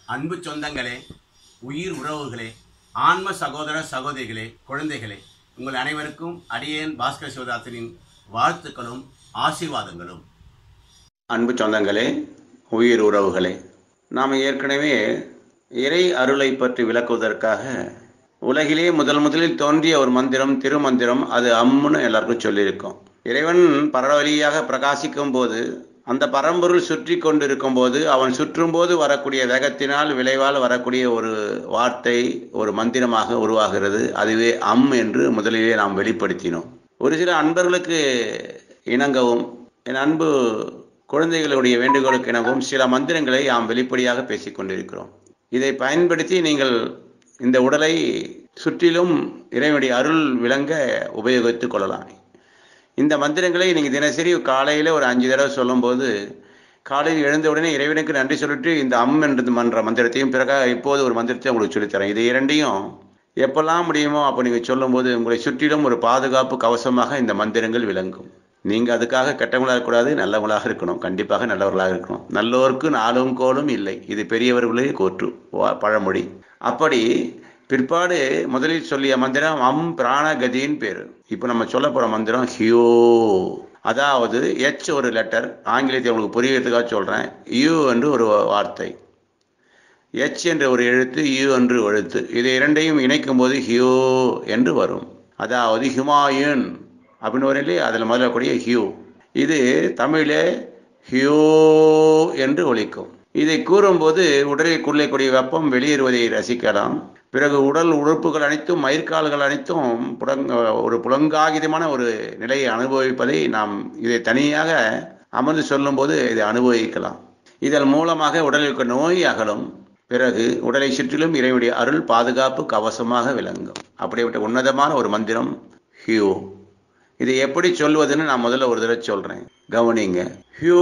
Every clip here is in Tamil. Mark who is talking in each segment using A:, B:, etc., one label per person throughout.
A: அன்பு சொந்தங்களே, உயிர் உறவுகளே, ஆன்ம சகோதர சகோதரிகளே, குழந்தைகளே, உங்கள் அனைவருக்கும் அடியேன் பாஸ்கர் சிவதாசனின் வாழ்த்துக்களும் ஆசீர்வாதங்களும்.
B: அன்பு சொந்தங்களே, உயிர் உறவுகளே, நாம் ஏற்கனவே இறை அருளை பற்றி விளக்குவதற்காக உலகிலே முதலில் தோன்றிய ஒரு மந்திரம், திருமந்திரம், அது அம்முன்னு எல்லாருக்கும் சொல்லியிருக்கோம். இறைவன் பரவழியாக பிரகாசிக்கும் போது, அந்த பரம்பொருள் சுற்றி கொண்டிருக்கும் போது, அவன் சுற்றும் போது வரக்கூடிய வேகத்தினால் விளைவால் வரக்கூடிய ஒரு வார்த்தை, ஒரு மந்திரமாக உருவாகிறது. அதுவே அம் என்று முதலிலே நாம் வெளிப்படுத்தினோம். ஒரு சில அன்பர்களுக்கு இணங்கவும், என் அன்பு குழந்தைகளுடைய வேண்டுகோளுக்கு இணங்கவும் சில மந்திரங்களை நாம் வெளிப்படையாக பேசிக் கொண்டிருக்கிறோம். இதை பயன்படுத்தி நீங்கள் இந்த உடலை சுற்றிலும் இறைவனுடைய அருள் விளங்க உபயோகித்துக் கொள்ளலாம். இந்த மந்திரங்களை நீங்கள் தினசரி காலையில் ஒரு 5 தடவை சொல்லும்போது, காலையில் எழுந்தவுடனே இறைவனுக்கு நன்றி சொல்லிட்டு இந்த அம் என்று மன்ற மந்திரத்தையும், பிறகு இப்போது ஒரு மந்திரத்தை உங்களுக்கு சொல்லித்தரேன். இது இரண்டையும் எப்பெல்லாம் முடியுமோ அப்போ நீங்கள் சொல்லும்போது உங்களை சுற்றிலும் ஒரு பாதுகாப்பு கவசமாக இந்த மந்திரங்கள் விளங்கும். நீங்கள் அதுக்காக கெட்டவங்களாக இருக்கக்கூடாது, நல்லவங்களாக இருக்கணும். கண்டிப்பாக நல்லவர்களாக இருக்கணும். நல்லோருக்கு நாளும் கோலும் இல்லை, இது பெரியவர்களே கூற்று பழமொழி. அப்படி பிற்பாடு முதலில் சொல்லிய மந்திரம் அம் பிராணகதியின் பேரு. இப்போ நம்ம சொல்ல போற மந்திரம் ஹியோ. அதாவது எச் ஒரு லெட்டர், ஆங்கிலத்தை உங்களுக்கு புரியறதுக்காக சொல்றேன். யூ என்று ஒரு வார்த்தை, எச் என்ற ஒரு எழுத்து, யூ என்று எழுத்து. இது இரண்டையும் இணைக்கும் போது ஹியோ என்று வரும். அதாவது ஹுமாயூன் அப்படின்னு வரும் இல்லையா, அதில் முதல்ல கூடிய ஹியூ. இது தமிழே ஹியோ என்று ஒலிக்கும். இதை கூறும்போது உடலுக்குள்ளே கூடிய வெப்பம் வெளியேறுவதை ரசிக்கலாம். பிறகு உடல் உறுப்புகள் அனைத்தும், மயிர்கால்கள் அனைத்தும் ஒரு புலங்காகிதமான ஒரு நிலையை அனுபவிப்பதை நாம் இதை தனியாக அமர்ந்து சொல்லும் போது இதை அனுபவிக்கலாம். இதன் மூலமாக உடலுக்கு நோய் அகலும். பிறகு உடலை சுற்றிலும் இறைவனுடைய அருள் பாதுகாப்பு கவசமாக விளங்கும். அப்படிப்பட்ட உன்னதமான ஒரு மந்திரம் ஹியூ. இதை எப்படி சொல்வதுன்னு நான் முதல்ல ஒரு தடவை சொல்றேன், கவனிங்க. ஹியூ.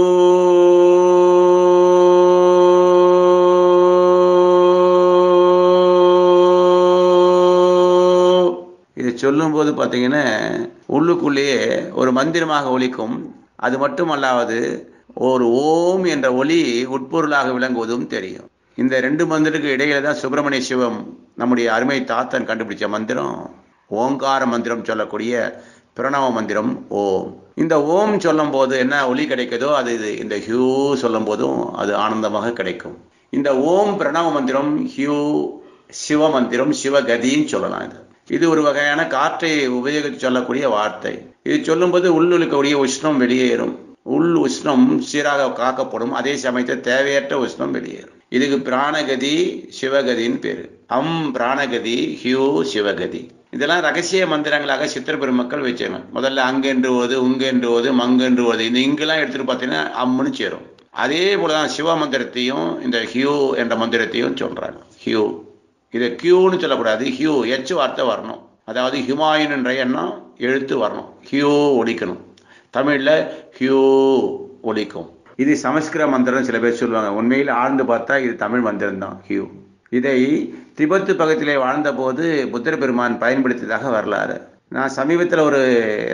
B: இதை சொல்லும்போது பார்த்தீங்கன்னா உள்ளுக்குள்ளேயே ஒரு மந்திரமாக ஒலிக்கும். அது மட்டுமல்லாது ஒரு ஓம் என்ற ஒலி உட்பொருளாக விளங்குவதும் தெரியும். இந்த 2 மந்திரத்துக்கு இடையில தான் சுப்பிரமணிய சிவம் நம்முடைய அருமை தாத்தன் கண்டுபிடிச்ச மந்திரம் ஓங்கார மந்திரம், சொல்லக்கூடிய பிரணவ மந்திரம் ஓம். இந்த ஓம் சொல்லும் போது என்ன ஒலி கிடைக்குதோ அது இந்த ஹியூ சொல்லும் போதும் அது ஆனந்தமாக கிடைக்கும். இந்த ஓம் பிரணவ மந்திரம், ஹியூ சிவ மந்திரம், சிவகதின்னு சொல்லலாம். இது ஒரு வகையான காற்றை உபயோகித்து சொல்லக்கூடிய வார்த்தை. இது சொல்லும்போது உள்ளுக்கக்கூடிய உஷ்ணம் வெளியேறும். உள் உஷ்ணம் சீராக காக்கப்படும். அதே சமயத்தில் தேவையற்ற உஷ்ணம் வெளியேறும். இதுக்கு பிராணகதி சிவகதின்னு பேரு. அம் பிராணகதி, ஹியூ சிவகதி. இதெல்லாம் ரகசிய மந்திரங்களாக சித்தர் பெருமக்கள் வச்சாங்க. முதல்ல அங்கென்று ஓது, உங்கென்று ஓது, மங்கென்று ஓது. இந்த இங்கெல்லாம் எடுத்துட்டு பார்த்தீங்கன்னா அம்முன்னு சேரும். அதே போலதான் சிவ மந்திரத்தையும் இந்த ஹியூ என்ற மந்திரத்தையும் சொல்றாங்க. ஹியூ, இதை கியூன்னு சொல்லக்கூடாது, ஹியூ எச் வார்த்தை வரணும். அதாவது ஹுமாயூன் என்ற எண்ணம் எழுத்து வரணும். ஹியூ ஒலிக்கணும். தமிழ்ல ஹியூ ஒலிக்கும். இது சமஸ்கிருத மந்திரம் சில பேர் சொல்லுவாங்க. உண்மையில் ஆழ்ந்து பார்த்தா இது தமிழ் மந்திரம் தான், ஹியூ. இதை திபெத்து பக்கத்திலே வாழ்ந்த போது புத்தர பெருமான் பயன்படுத்தியதாக வரலாறு. நான் சமீபத்தில் ஒரு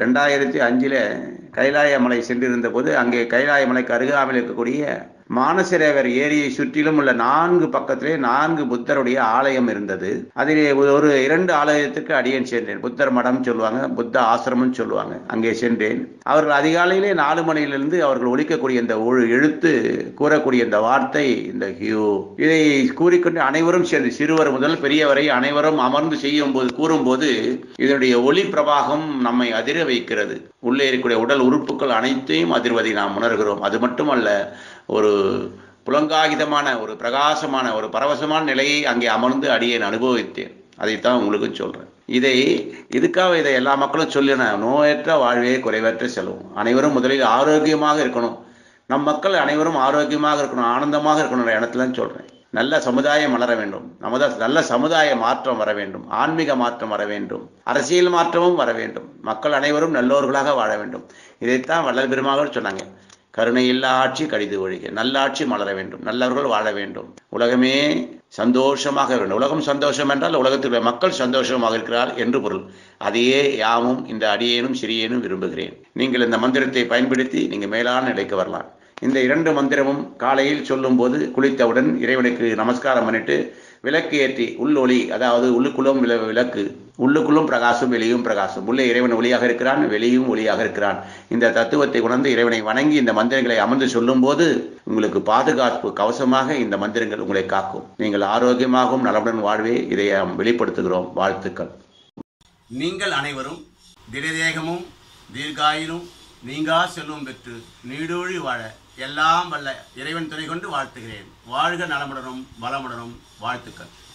B: 2005 கைலாய மலை சென்றிருந்த போது, அங்கே கைலாய மலைக்கு அருகாமையில் இருக்கக்கூடிய மானசரேவர் ஏரியை சுற்றிலும் உள்ள 4 பக்கத்திலே 4 புத்தருடைய ஆலயம் இருந்தது. அதிலே ஒரு 2 ஆலயத்துக்கு அடியேன் சென்றேன். புத்தர் மடம் சொல்லுவாங்க, புத்த ஆசிரமம் சொல்லுவாங்க. அங்கே சென்றேன். அவர்கள் அதிகாலையிலே 4 மணியிலிருந்து அவர்கள் ஒலிக்கக்கூடிய இந்த எழுத்து, கூறக்கூடிய இந்த வார்த்தை இந்த ஹியூ. இதை கூறிக்கொண்டு அனைவரும் சேர்ந்து, சிறுவர் முதல் பெரியவரை அனைவரும் அமர்ந்து செய்யும் போது, கூறும்போது இதனுடைய ஒளி பிரவாகம் நம்மை அதிர வைக்கிறது. உள்ளே இருக்கக்கூடிய உடல் உறுப்புகள் அனைத்தையும் அதிர்வதை நாம் உணர்கிறோம். அது மட்டுமல்ல, ஒரு புலங்காகிதமான, ஒரு பிரகாசமான, ஒரு பரவசமான நிலையை அங்கே அமர்ந்து அடியேன் அனுபவித்தேன். அதைத்தான் உங்களுக்கு சொல்றேன். இதுக்காக இதை எல்லா மக்களும் சொல்லணும். நோயற்ற வாழ்வே குறைவற்ற செல்வம். அனைவரும் முதலில் ஆரோக்கியமாக இருக்கணும். நம் மக்கள் அனைவரும் ஆரோக்கியமாக இருக்கணும், ஆனந்தமாக இருக்கணும் இடத்துல சொல்றேன். நல்ல சமுதாயம் வளர வேண்டும். நல்ல சமுதாய மாற்றம் வர வேண்டும். ஆன்மீக மாற்றம் வர வேண்டும். அரசியல் மாற்றமும் வர வேண்டும். மக்கள் அனைவரும் நல்லோர்களாக வாழ வேண்டும். இதைத்தான் வள்ளல் பெருமக்கள் சொன்னாங்க. கருணை இல்லா ஆட்சி கடிது ஒழிக, நல்லாட்சி மலர வேண்டும், நல்லவர்கள் வாழ வேண்டும், உலகமே சந்தோஷமாக வேண்டும். உலகம் சந்தோஷம் என்றால் உலகத்தில் மக்கள் சந்தோஷமாக இருக்கிறார் என்று பொருள். அதையே யாமும் இந்த அடியேனும் சிறியேனும் விரும்புகிறேன். நீங்கள் இந்த மந்திரத்தை பயன்படுத்தி நீங்கள் மேலான நிலைக்கு வரலாம். இந்த 2 மந்திரமும் காலையில் சொல்லும்போது குளித்தவுடன் இறைவனுக்கு நமஸ்காரம் பண்ணிட்டு விளக்கு ஏற்றி உள்ளொளி, அதாவது உள்ளுக்குள்ளும் விளக்கு, உள்ளுக்குள்ளும் பிரகாசம் வெளியும் பிரகாசம், உள்ளே இறைவன் ஒளியாக இருக்கிறான், வெளியும் ஒளியாக இருக்கிறான். இந்த தத்துவத்தை உணர்ந்து இறைவனை வணங்கி இந்த மந்திரங்களை அமர்ந்து சொல்லும் போது உங்களுக்கு பாதுகாப்பு கவசமாக இந்த மந்திரங்கள் உங்களை காக்கும். நீங்கள் ஆரோக்கியமாகவும் நலமுடன் வாழ்வே இதை வெளிப்படுத்துகிறோம். வாழ்த்துக்கள்.
A: நீங்கள் அனைவரும் திடதேகமும் தீர்காயிலும் நீங்கா செல்வம் பெற்று நீடூழி வாழ எல்லாம் வல்ல இறைவன் துணை கொண்டு வாழ்த்துகிறேன். வாழ்க நலமுடனும் வளமுடனும். வாழ்த்துக்கள்.